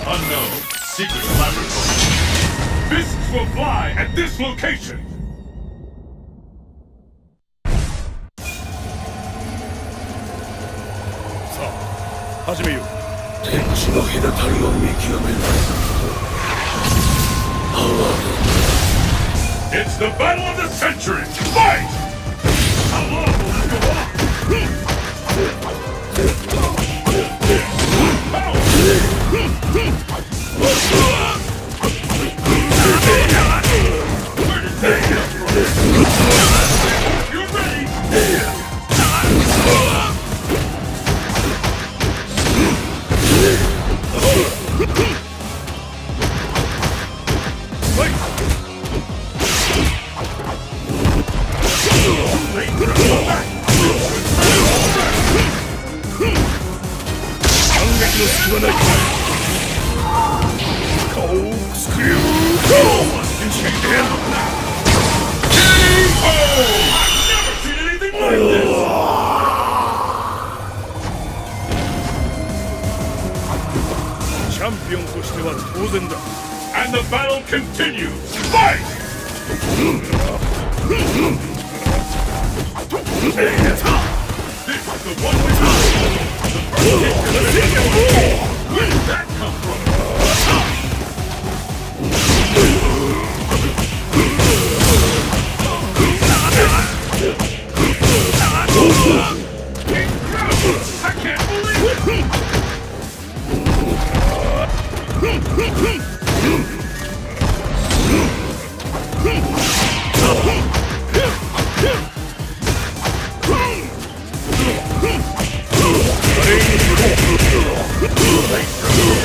Unknown secret laboratory. Fists will fly at this location. さあ、始めよう。天地の隔たりを見極めない。It's the battle of the century! Fight! How long will this go on? Where did they come from? You're ready! And the battle continues! Fight! This is the one we Where did that come from? I can't believe it!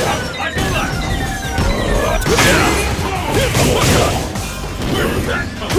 Where did that come